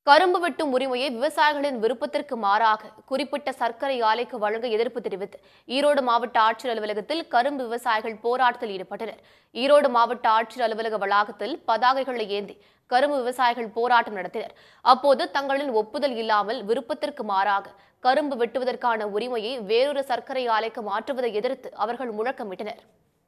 கரும்பு வெட்டும் உரிமையை விவசாயிகளின் விருப்பத்திற்கு மாறாக குறிப்பிட்ட சர்க்கரை ஆலைக்கு வழங்க எதிர்ப்பு தெரிவித்து ஈரோடு மாவட்ட ஆட்சியர் அலுவலகத்தில் கரும்பு விவசாயிகள் போராட்டத்தில் ஈடுபட்டனர். ஈரோடு மாவட்ட ஆட்சியர் அலுவலக வளாகத்தில் பதாகைகளை ஏந்தி கரும்பு விவசாயிகள் போராட்டம் நடத்தினர். அப்போது தங்களின் ஒப்புதல் இல்லாமல் விருப்பத்திற்கு மாறாக கரும்பு வெட்டுவதற்கான உரிமையை வேறொரு சர்க்கரை ஆலைக்கு மாற்றுவதை எதிர்த்து அவர்கள் முழக்கமிட்டனர்.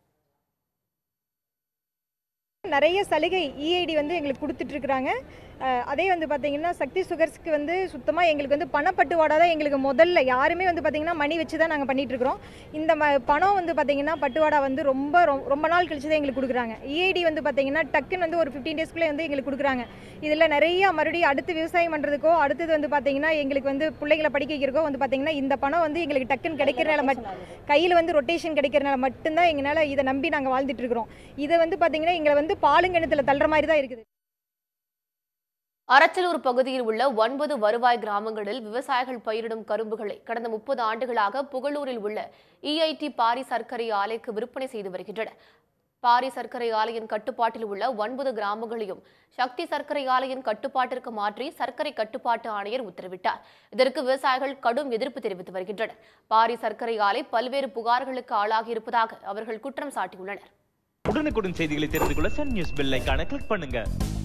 நிறைய சலுகை இஐடி எங்களுக்கு கொடுத்துட்டு இருக்காங்க. அதே பார்த்தீங்கன்னா சக்தி சுகர்ஸ்க்கு சுத்தமாக எங்களுக்கு பணப்பட்டுவாடா தான் எங்களுக்கு முதல்ல யாருமே பார்த்தீங்கன்னா மணி வச்சு தான் நாங்கள் பண்ணிட்டு இருக்கிறோம். இந்த பணம் பார்த்தீங்கன்னா பட்டுவாடா ரொம்ப நாள் கழிச்சு தான் எங்களுக்கு கொடுக்குறாங்க. இஐடி பார்த்தீங்கன்னா டக்குன்னு ஒரு 15 டேஸ்க்குள்ளே எங்களுக்கு கொடுக்குறாங்க. இதில் நிறைய மறுபடியும் அடுத்து விவசாயம் பண்ணுறதுக்கோ அடுத்தது பார்த்தீங்கன்னா எங்களுக்கு பிள்ளைகளை படிக்க வைக்கிறக்கோ பார்த்தீங்கன்னா இந்த பணம் எங்களுக்கு டக்குன்னு கிடைக்கிறனால கையில் ரொட்டேஷன் கிடைக்கிறனால மட்டும்தான் எங்களால் இதை நம்பி நாங்கள் வாழ்ந்துட்டு இருக்கிறோம். இதை பார்த்தீங்கன்னா எங்களை பாலுங்கணத்தில் தள்ளுற மாதிரி தான் இருக்குது. அரச்சலூர் பகுதியில் உள்ள 9 வருவாய் கிராமங்களில் விவசாயிகள் பயிரிடும் கரும்புகளை கடந்த 30 ஆண்டுகளாக புகழூரில் உள்ள இஐடி பாரி சர்க்கரை ஆலைக்கு விற்பனை செய்து வருகின்றனர். பாரி சர்க்கரை ஆலையின் கட்டுப்பாட்டில் உள்ள 9 கிராமங்களையும் சக்தி சர்க்கரை ஆலையின் கட்டுப்பாட்டிற்கு மாற்றி சர்க்கரை கட்டுப்பாட்டு ஆணையர் உத்தரவிட்டார். இதற்கு விவசாயிகள் கடும் எதிர்ப்பு தெரிவித்து வருகின்றனர். பாரி சர்க்கரை ஆலை பல்வேறு புகார்களுக்கு ஆளாகி இருப்பதாக அவர்கள் குற்றம் சாட்டியுள்ளனர். உடனுக்குடன் செய்திகளை தெரிந்து கொள்ள சன் நியூஸ் பெல் ஐகானை கிளிக் பண்ணுங்க.